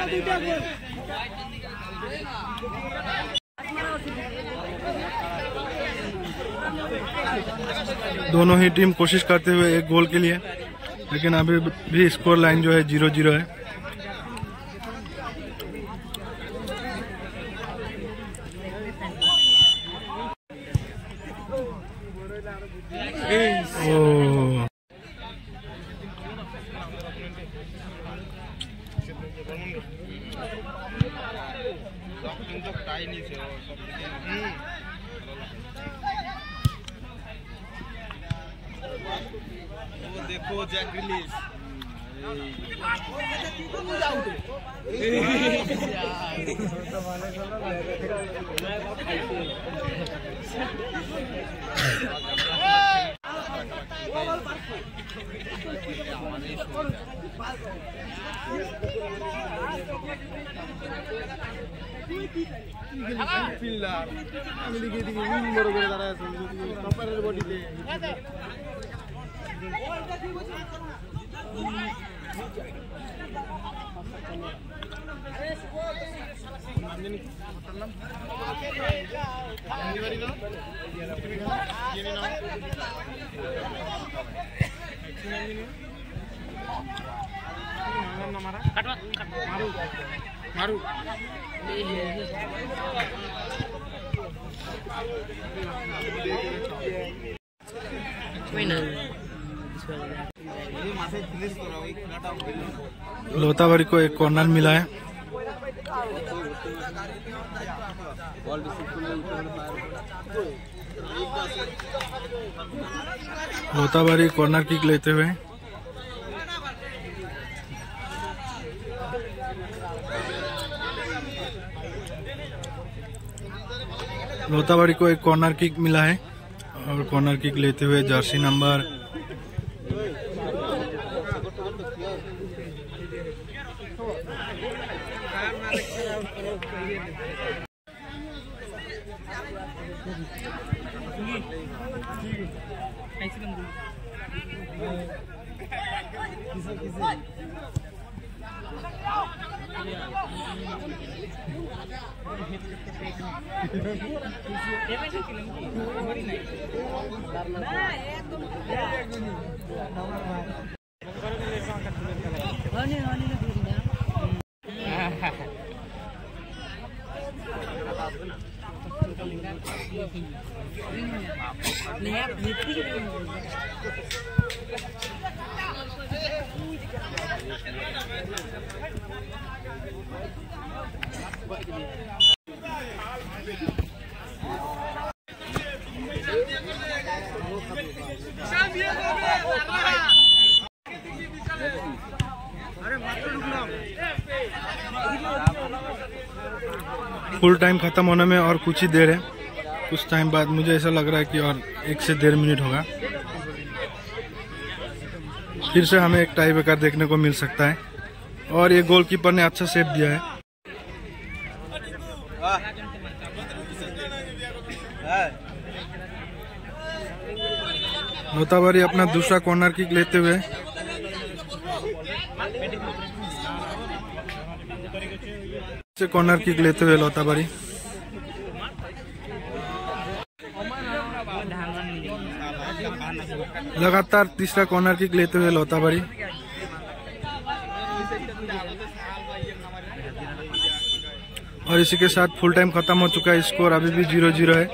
दोनों ही टीम कोशिश करते हुए एक गोल के लिए, लेकिन अभी भी स्कोर लाइन जो है 0-0 है। ओह, देखो जैक ग्रिलिश আমি লিখে দিই বড় করে দাঁড়ায় আছে কম্পারের বডিতে मारू लोताबारी को एक कॉर्नर मिला है। लोताबारी कॉर्नर किक लेते हुए लोताबारी को एक कॉर्नर किक मिला है और कॉर्नर किक लेते हुए जर्सी नंबर 'फुल टाइम खत्म होने में और कुछ ही देर है। कुछ टाइम बाद मुझे ऐसा लग रहा है कि और 1 से 1.5 मिनट होगा, फिर से हमें एक टाई ब्रेकर देखने को मिल सकता है। और ये गोलकीपर ने अच्छा सेव दिया है। लोताबारी अपना दूसरा कॉर्नर किक लेते हुए कॉर्नर किक लेते हुए लोताबारी लगातार तीसरा कॉर्नर किक लेते हुए लोताबारी और इसी के साथ फुल टाइम खत्म हो चुका है। स्कोर अभी भी 0-0 है।